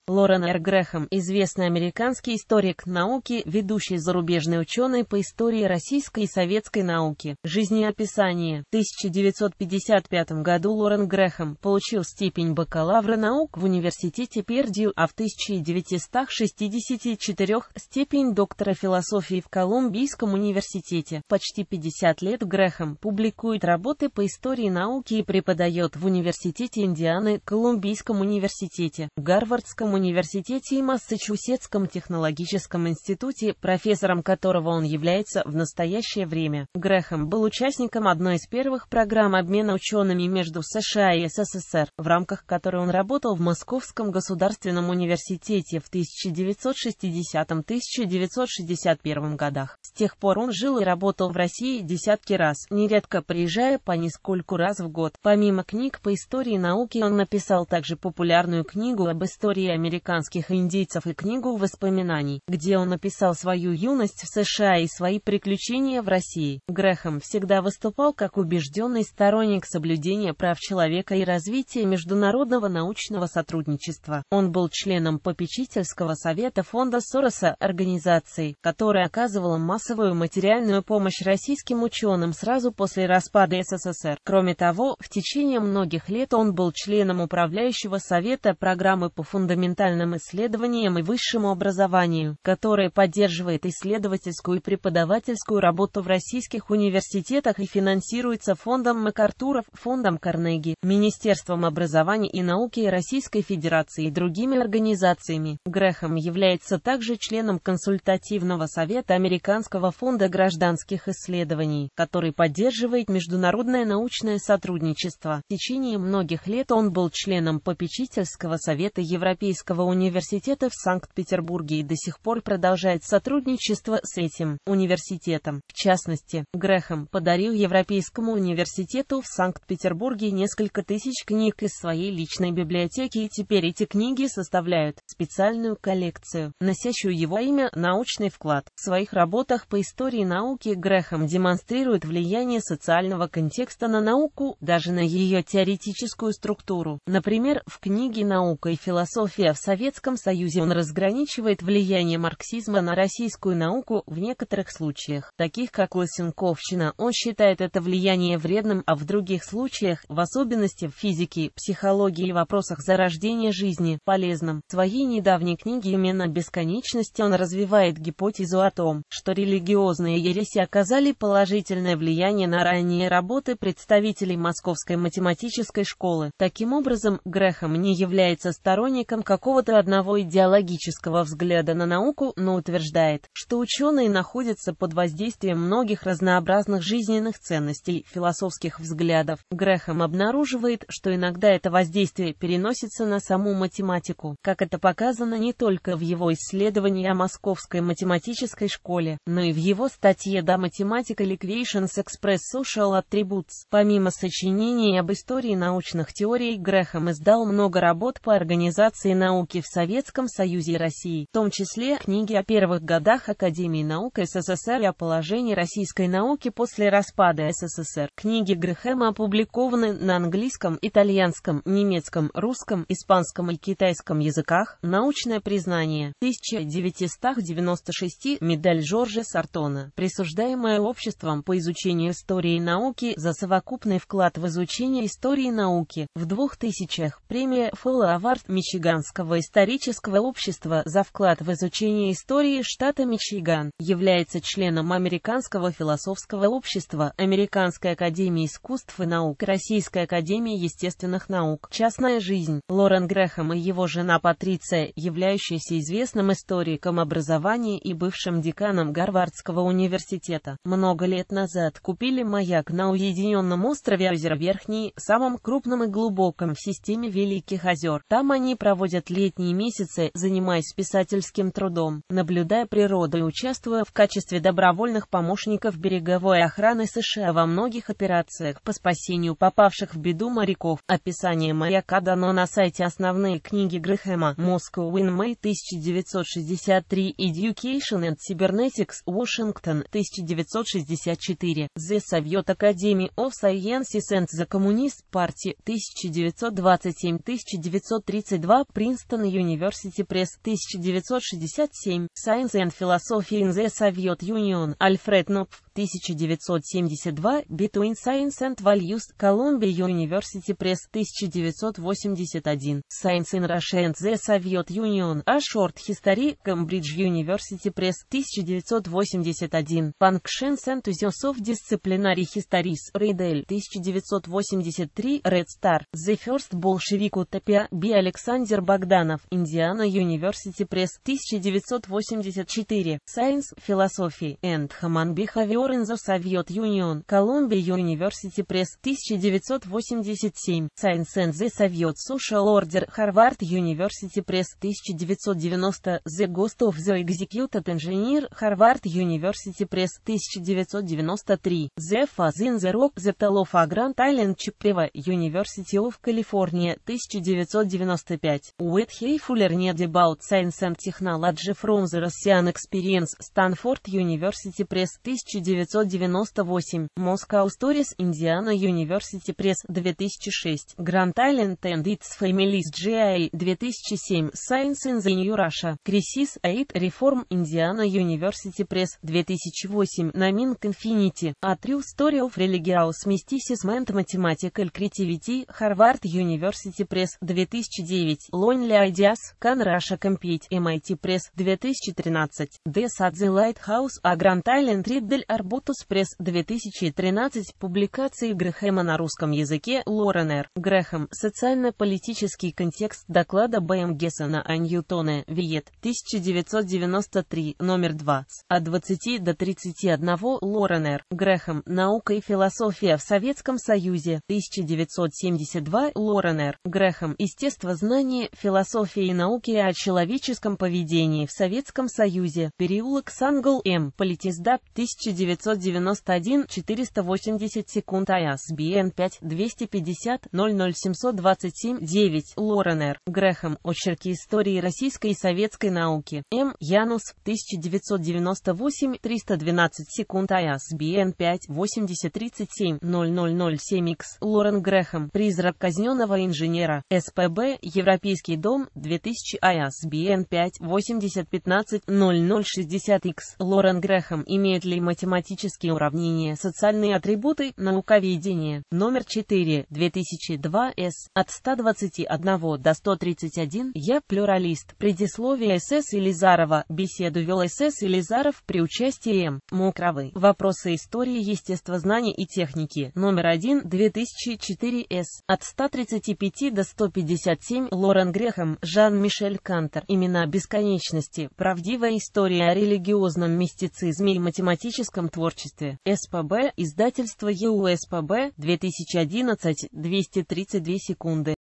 Лорен Р. Грэхэм, известный американский историк науки, ведущий зарубежный ученый по истории российской и советской науки. Жизнеописание. В 1955 году Лорен Грэхэм получил степень бакалавра наук в университете Пердью, а в 1964 степень доктора философии в Колумбийском университете. Почти 50 лет Грэхэм публикует работы по истории науки и преподает в Университете Индианы, Колумбийском университете, Гарвардском университете и Массачусетском технологическом институте, профессором которого он является в настоящее время. Грэхэм был участником одной из первых программ обмена учеными между США и СССР, в рамках которой он работал в Московском государственном университете в 1960-1961 годах. С тех пор он жил и работал в России десятки раз, нередко приезжая по нескольку раз в год. Помимо книг по истории науки, он написал также популярную книгу об истории американских индейцев и книгу воспоминаний, где он описал свою юность в США и свои приключения в России. Грэхэм всегда выступал как убежденный сторонник соблюдения прав человека и развития международного научного сотрудничества. Он был членом попечительского совета фонда Сороса, организации, которая оказывала массовую материальную помощь российским ученым сразу после распада СССР. Кроме того, в течение многих лет он был членом управляющего совета программы по фундаментальным исследованиям и высшему образованию, которая поддерживает исследовательскую и преподавательскую работу в российских университетах и финансируется фондом МакАртура, фондом Карнеги, Министерством образования и науки Российской Федерации и другими организациями. Грэхэм является также членом консультативного совета Американского фонда гражданских исследований, который поддерживает международное научное сотрудничество. В течение многих лет он был членом попечительского совета Европейского университета в Санкт-Петербурге и до сих пор продолжает сотрудничество с этим университетом. В частности, Грэхэм подарил Европейскому университету в Санкт-Петербурге несколько тысяч книг из своей личной библиотеки, и теперь эти книги составляют специальную коллекцию, носящую его имя «Научный вклад». В своих работах по истории науки Грэхэм демонстрирует влияние социального контекста на науку, даже на ее теоретическую структуру. Например, в книге «Наука и философия в Советском Союзе» он разграничивает влияние марксизма на российскую науку в некоторых случаях, таких как лысенковщина. Он считает это влияние вредным, а в других случаях, в особенности в физике, психологии и вопросах зарождения жизни, полезным. В своей недавней книге «Имена бесконечности» он развивает гипотезу о том, что религиозные ереси оказали положительное влияние на ранние работы представителей Московской математической школы. Таким образом, Грэхэм не является сторонником какого-то одного идеологического взгляда на науку, но утверждает, что ученые находятся под воздействием многих разнообразных жизненных ценностей, философских взглядов. Грэхэм обнаруживает, что иногда это воздействие переносится на саму математику, как это показано не только в его исследовании о Московской математической школе, но и в его статье «The Mathematical Equations Express Social Attributes». Помимо сочинений об истории научных теорий, Грэхэм издал много работ по организации науки в Советском Союзе и России, в том числе книги о первых годах Академии наук СССР и о положении российской науки после распада СССР. Книги Грэхэма опубликованы на английском, итальянском, немецком, русском, испанском и китайском языках. Научное признание. 1996 медаль Жоржа Сартона, присуждаемая Обществом по изучению истории и науки за совокупный вклад в изучение истории науки. В 2000-х премия Fellow Award Мичиганского исторического общества за вклад в изучение истории штата Мичиган. Является членом Американского философского общества, Американской академии искусств и наук, Российской академии естественных наук. Частная жизнь. Лорен Грэхэм и его жена Патриция, являющаяся известным историком образования и бывшим деканом Гарвардского университета, много лет назад купили маяк на уединенном острове озера Верхний, самом крупном и глубоком в системе Великих озер. Там они проводят летние месяцы, занимаясь писательским трудом, наблюдая природу и участвуя в качестве добровольных помощников береговой охраны США во многих операциях по спасению попавших в беду моряков. Описание маяка дано на сайте «Основные книги Грэхэма». Moscow in May 1963, Education and Cybernetics, Washington, 1964. The Soviet Academy of Sciences and the Communist Party, 1927-1932, Принстон. Princeton University Press, 1967, Science and Philosophy in the Soviet Union, Alfred Knopf, 1972, Between Science and Values, Columbia University Press, 1981, Science in Russia and the Soviet Union, A Short History, Cambridge University Press, 1981, Functions and Uses of Disciplinary Histories, Riedel, 1983, Red Star, The First Bolshevik Utopia, B. Александр Богданов, Indiana University Press, 1984, Science, Philosophy, and Human Behavior in the Soviet Union, Columbia University Press, 1987, Science and the Soviet Social Order, Harvard University Press, 1990, The Ghost of the Executed Engineer, Harvard University Press, 1993, The Fuzz in the Rock, The Tale of a Grand Island, Chippewa, University of California, 1995, What Have you learned about Science and Technology from the Russian Experience, Stanford University Press, 1998, Moscow Stories, Indiana University Press, 2006, Grand Island and its Families, GI, 2007, Science in the New Russia, Crisis, 8, Reform, Indiana University Press, 2008, Naming Infinity, A True Story of Religious Mysticism and Mathematical Creativity, Harvard University Press, 2009, Lonely Ideas, Can Russia Compete, MIT Press, 2013, Death at the Lighthouse, A Grand Island Riddle, Arbutus Press, 2013, публикации Грэхэма на русском языке, Лорен Р. Грэхэм, социально-политический контекст доклада Б.М. Гессена о Ньютоне, Виет, 1993, номер 2, от 20 до 31, Лорен Р. Грэхэм, Наука и философия в Советском Союзе, 1972, Лорен Р. Грэхэм, Естествознание, философия и науки о человеческом поведении в Советском Союзе, переулок Сангл, М. Политиздат, 1991, 480 секунд, ISBN 5-250-00727-9, Лорен Р. Грэхэм, Очерки истории российской и советской науки, М. Янус, 1998, 312 секунд, ISBN 5-8037-0007-X, Лорен Грэхэм, Призрак казненного инженера, СПБ, Европейский дом, 2000, ISBN 5-8015-0060-X, Лорен Грэхэм, Имеют ли математические уравнения социальные атрибуты, науковедение, номер 4, 2002, С, от 121 до 131, Я плюралист, предисловие СС Елизарова, беседу вел СС Елизаров при участии М. Мокровой, Вопросы истории естествознания и техники, номер 1, 2004, С, от 135 до 157, Лорен Грэхэм, Жан-Мишель Кантер, Имена бесконечности, правдивая история о религиозном мистицизме и математическом творчестве, СПБ, издательство ЕУ СПБ, 2011, 232 секунды.